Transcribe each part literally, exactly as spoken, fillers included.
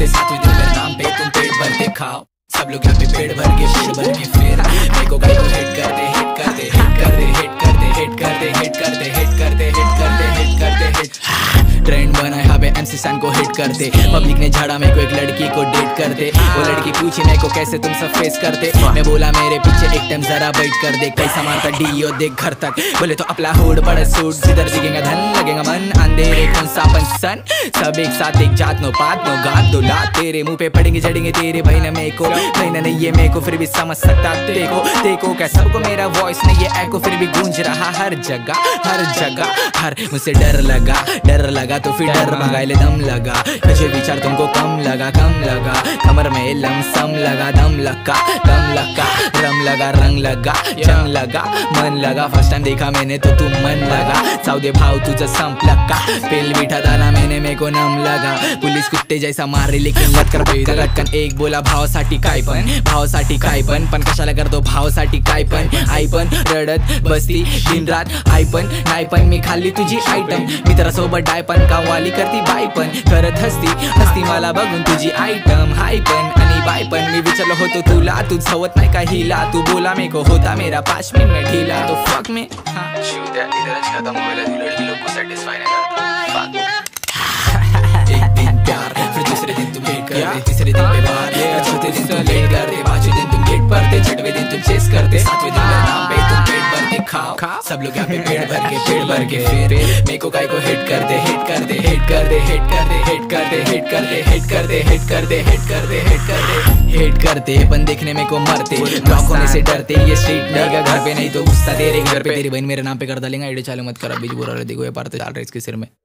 करते, सातवें दिन मेरे नाम पे तुम पेट भर के खाओ। सब लोग यहाँ पे पेट भर के पेट भर के फिर मेरे को गाय को हिट करते हिट करते हिट करते हिट करते हिट करते हिट करते हिट करते हिट करते हिट करते हिट ट्रेंड बना यहाँ पे एमसी सन को हिट करते। पब्लिक ने झाड़ा मेरे को एक लड़की को डेट करते। वो लड़की पूछी मेरे को कैसे तुम सब फेस करते। मैं बोला मेरे पीछे एक टाइम जरा वेट कर दे। कैसा मारता डीओ देख घर तक। बोले तो अपना हुड बड़ा सूट जिधर दिखेगा धन लगेगा मन। अंधेरे कौन सा पंसन सब एक साथ एक जात नो पात नो गात दो लात। तेरे मुंह पे पड़ेंगे जड़ेंगे तेरे भाई ना मेरे को भाई ना नहीं ये मेरे को फिर भी समझ सकता देखो देखो क्या सबको मेरा वॉइस नहीं ये एको फिर भी गूंज रहा हर जगह हर जगह हर। मुझसे डर लगा डर लगा तो फिर डर मंगाए दम लगा। मुझे विचार तुमको कम लगा कम लगा। कमर में लमसम लगा दम लगा दम लगा रम लगा रंग लगा जंग लगा मन लगा। फर्स्ट टाइम देखा मैंने तो तुम मन लगा। साउदे भाव तुझा संप लगा। पेल बिठा डाला मैंने मेरे को नम लगा। पुलिस कुत्ते जैसा मार रही लेकिन लटकर लटकन एक बोला भावासाठी काय पण भावासाठी काय पण पण कशाला करतो भावासाठी काय पण आई पण रडत बसती दिन रात आई पण नाही पण मी खाल्ली तुझी आयटम मित्रासोबत डाय पण कावाली करती बाई पण करत हसती हसती मला बघून तुझी आयटम हाय पण आणि बाय पण मी विचारलं होतो तुला तू सवत नाही का हिला तू बोला मेरे को होता मेरा पाच मिनट में ढीला तो फक में हाँ शुद्ध इधर खत्म हुआ लड़की लोग को सेटिस्फाई नहीं करता। एक दिन प्यार फिर दूसरे दिन तुम भेंट करते तीसरे दिन पे बाहर चौथे दिन तुम लेट करते पांचवें दिन तुम गेट पढ़ते छठवें दिन तुम चेस करते सातवें दिन मेरे नाम पे तुम पेट भर के खाओ। सब लोग यहाँ पे पेट भर के पेट भर के फिर मेरे को गाय को हिट करते हिट करते हिट करते हिट करते हिट करते हिट करते हिट करते हिट करते हिट करते हिट करते हिट करते अपन देखने में को मरते ब्लॉक होने से डरते। ये स्ट्रीट नहीं घर पे नहीं तो गुस्सा तेरे घर पे तेरी बहन मेरे नाम पे कर डालेंगे। आइडिया चालू मत कर अभी बुरा देखो ये पार्ट चाल रहा है इसके सिर में।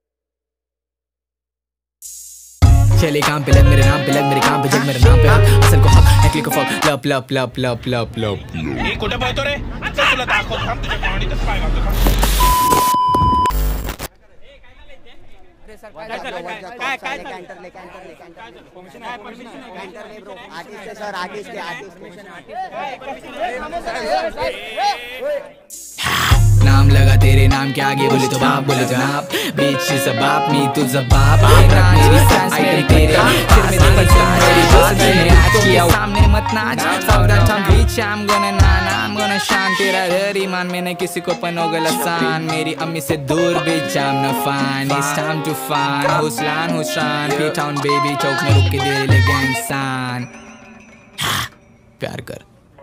चले काम पे लग मेरे नाम पे लग मेरे काम पे जग मेरे नाम पे असल को हक नकली को फक लप लप लप लप लप लप ये कुठे बोलतो रे चल तुला दाखव थांब तुझ्या पाणीतच पाय घालतो काय काय काय कॅन्टर ले कॅन्टर ले कॅन्टर परमिशन आहे परमिशन आहे कॅन्टर ले ब्रो आर्टिस्ट है सर आर्टिस्ट है आर्टिस्ट। नाम लगा तेरे नाम के आगे बोले तो बाप बोले जनाब बीच से बाप मी तुझा बाप मेरी सांस मेरी तेरे सिर में देखा मेरी बात मैंने आज किया सामने मत नाच सावधान था बीच I'm gonna Nana I'm gonna शान तेरा हर ईमान मैंने किसी को पनोगल आसान मेरी अम्मी से दूर बीच I'm not fine it's time to find हुसलान हुशान P-Town baby चौक में रुक के दे लगे इंसान प्यार कर।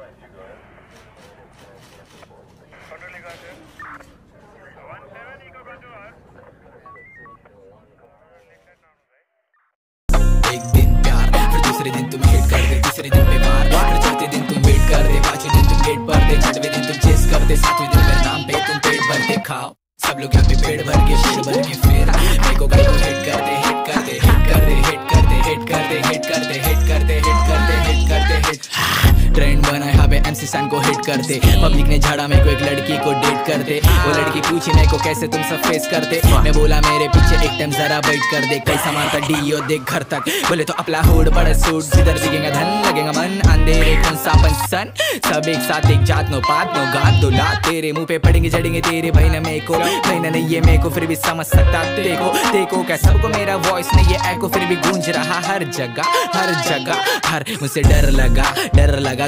एक दिन प्यार फिर दूसरे दिन तुम हिट करते तीसरे दिन पे बार फिर चौथे दिन तुम वेट करते पांचवें दिन तुम गेट भरते छठवें दिन तुम चेस करते सातवें दिन मेरे नाम पे तुम पेट भर के खाओ। सब लोग यहाँ पे पेट भर के पेट भर के फिर मेरे को गाय को हिट करते हिट करते हिट करते हिट करते हिट करते हिट करते हिट करते हिट करते हिट करते हिट ट्रेंड बना यहाँ पे एमसी सन को हिट करते। पब्लिक ने झाड़ा मेरे को एक लड़की को डेट करते। वो लड़की पूछी मेरे को कैसे तुम सब फेस करते। मैं बोला मेरे पीछे एक टाइम जरा वेट कर दे। कैसा मारता डीओ देख घर तक। बोले तो अपना हुड बड़ा सूट जिधर दिखेगा धन लगेगा मन। अंधेरे कौन सा पंसन सब एक साथ एक जात नो पात नो गात दो लात। तेरे मुंह पे पड़ेंगे जड़ेंगे तेरे भाई ना मेरे को भाई ना नहीं ये मेरे को फिर भी समझ सकता देखो देखो क्या सबको मेरा वॉइस नहीं ये एको फिर भी गूंज रहा हर जगह हर जगह हर। मुझसे डर लगा डर लगा